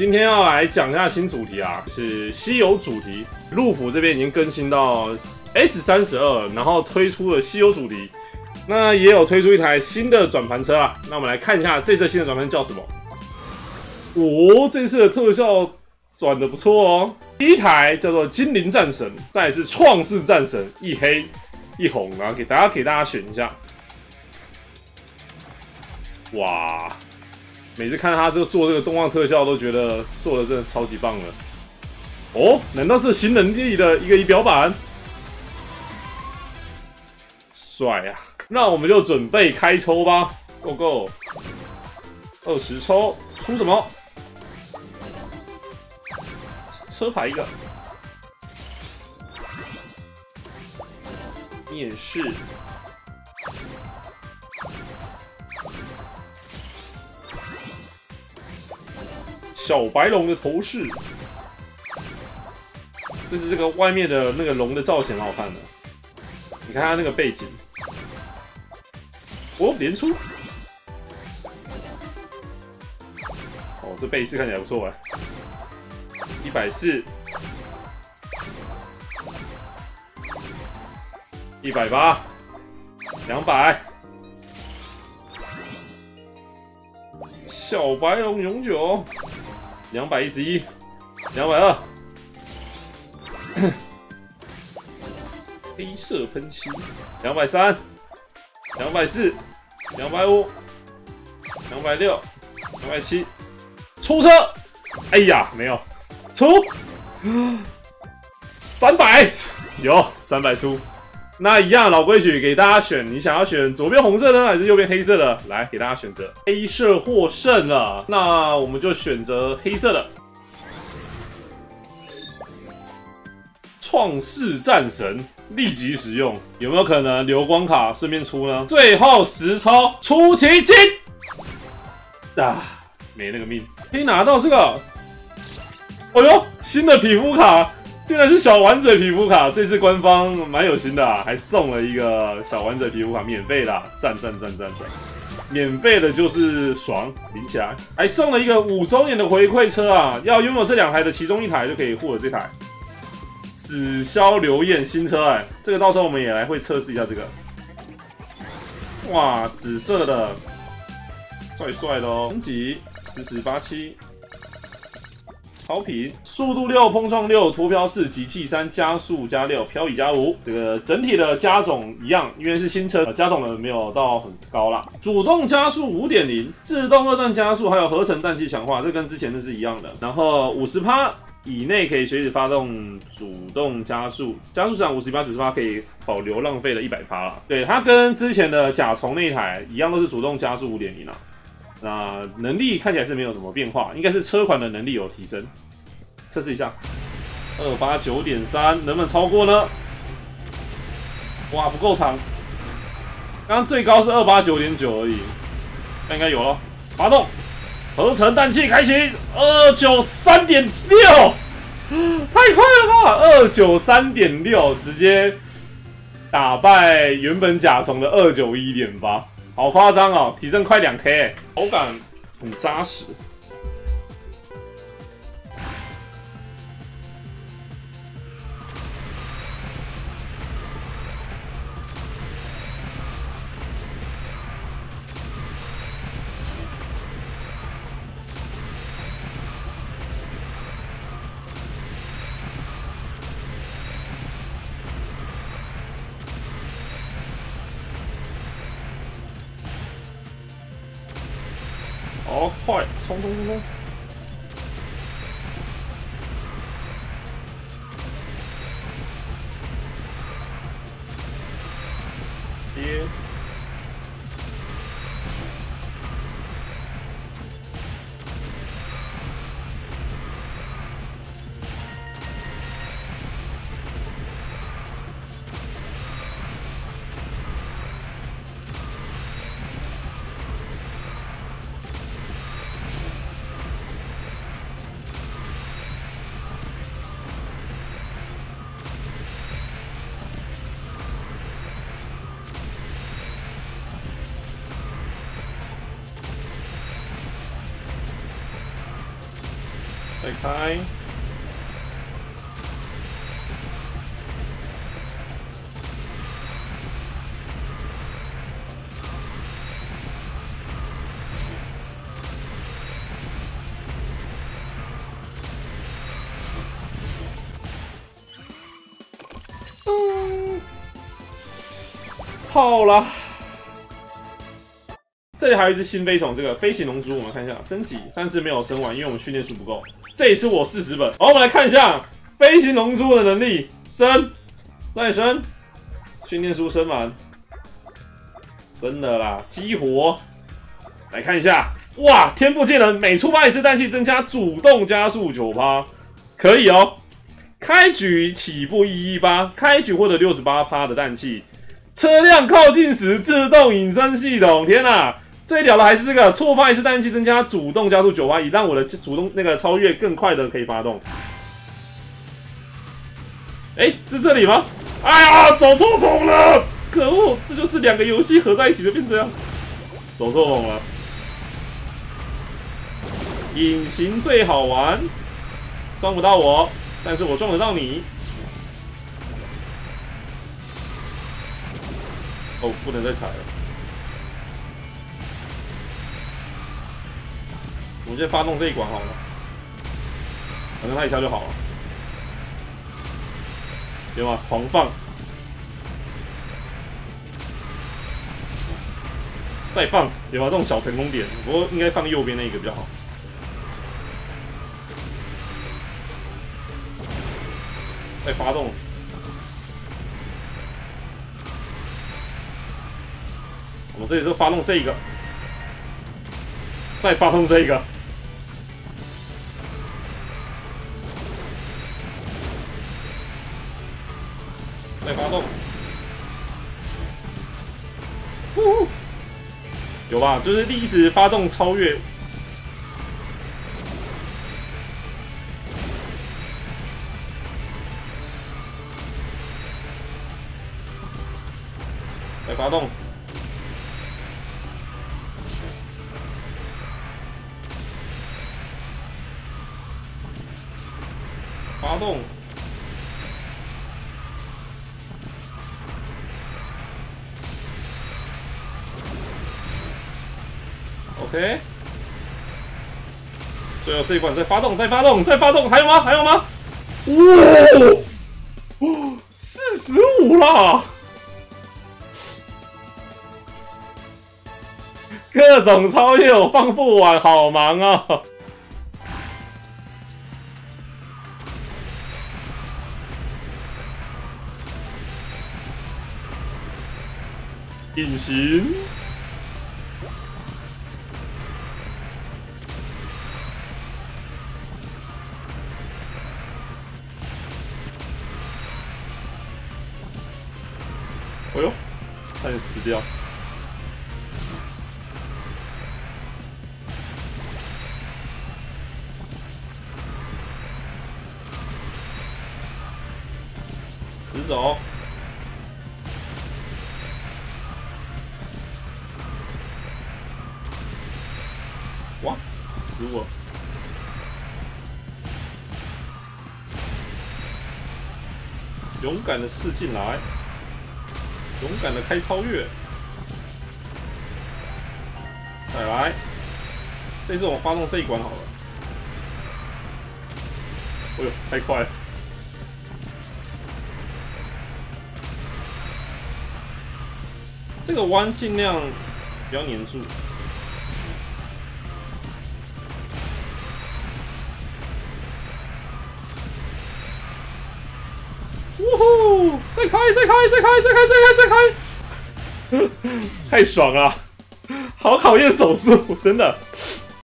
今天要来讲一下新主题啊，是稀有主题。陆府这边已经更新到 S32，然后推出了稀有主题，那也有推出一台新的转盘车啊。那我们来看一下这次新的转盘车叫什么？哦，这次的特效转的不错哦。第一台叫做精灵战神，再来是创世战神，一黑一红，然后给大家选一下。哇！每次看他做这个动画特效，都觉得做的真的超级棒了。哦，难道是新能力的一个仪表板？帅啊！那我们就准备开抽吧 ，Go Go！ 20抽，出什么？车牌一个，面试。小白龙的头饰，就是这个外面的那个龙的造型很好看的。你看它那个背景，哦，连出，哦，这背饰看起来不错哎，140，180，180，小白龙永久。211，220，黑色喷漆，230，240，250，260，270，出车！哎呀，没有出300，有300出。那一样老规矩，给大家选，你想要选左边红色呢，还是右边黑色的？来，给大家选择。黑色获胜了，那我们就选择黑色的。创世战神立即使用，有没有可能流光卡顺便出呢？最后10抽出奇迹啊，没那个命，可以拿到这个。哦呦，新的皮肤卡！竟然是小丸子皮肤卡，这次官方蛮有心的啊，还送了一个小丸子皮肤卡，免费的，赞！免费的就是爽，领起来！还送了一个5周年的回馈车啊，要拥有这2台的其中一台就可以获得这台紫霄流焰新车哎，这个到时候我们也来会测试一下这个。哇，紫色的，帅的哦，升级4487。超频，速度6，碰撞6，脱飘4，集气3，加速加6，漂移加5。这个整体的加总一样，因为是新车，加总的没有到很高啦。主动加速 5.0， 自动2段加速，还有合成氮气强化，这跟之前的是一样的。然后50%以内可以随时发动主动加速，加速场58、90%可以保留浪费的100%啦。对，它跟之前的甲虫那一台一样，都是主动加速 5.0 啦。那能力看起来是没有什么变化，应该是车款的能力有提升。测试一下，289.3能不能超过呢？哇，不够长，刚刚最高是289.9而已，那应该有了。发动，合成氮气开启，293.6，太快了吧！293.6直接打败原本甲虫的291.8。好夸张哦，提升快2K， 口感很扎实。好快，冲！跌！ 再开。好啦，这里还有一只新飞虫，这个飞行龙珠，我们看一下升级，3次没有升完，因为我们训练数不够。这里是我40本，好，我们来看一下飞行龙珠的能力，升，再升，训练书升完，升了啦，激活，来看一下，哇，天不见人，每触发一次氮气增加主动加速9%，可以哦。开局起步118，开局获得68%的氮气。车辆靠近时自动隐身系统，天哪！最屌的还是这个触发一次氮气增加主动加速9%，以让我的主动那个超越更快的可以发动。哎，是这里吗？哎呀，走错棚了！可恶，这就是2个游戏合在一起就变这样，走错棚了。隐形最好玩，撞不到我，但是我撞得到你。哦，不能再踩了。我们先发动这一管好了，反正它一下就好了。有吗？狂放，再放，有吗？这种小腾空点，不过应该放右边那个比较好。再发动。我这里是发动这个，再发动这个，再发动，有吧？就是一直发动超越，再发动。发动，OK， 最后这一关再发动，再发动，再发动，还有吗？还有吗？哇，45啦！各种超越我放不完，好忙啊！隐形，哎呦，差点死掉！直走。哇，死我！勇敢的刺进来，勇敢的开超越，再来，这次我发动这一关好了。哎呦，太快了！这个弯尽量不要黏住。呜呼！再开，再开，再开，再开，再开，再开！太爽了，好考验手速，真的。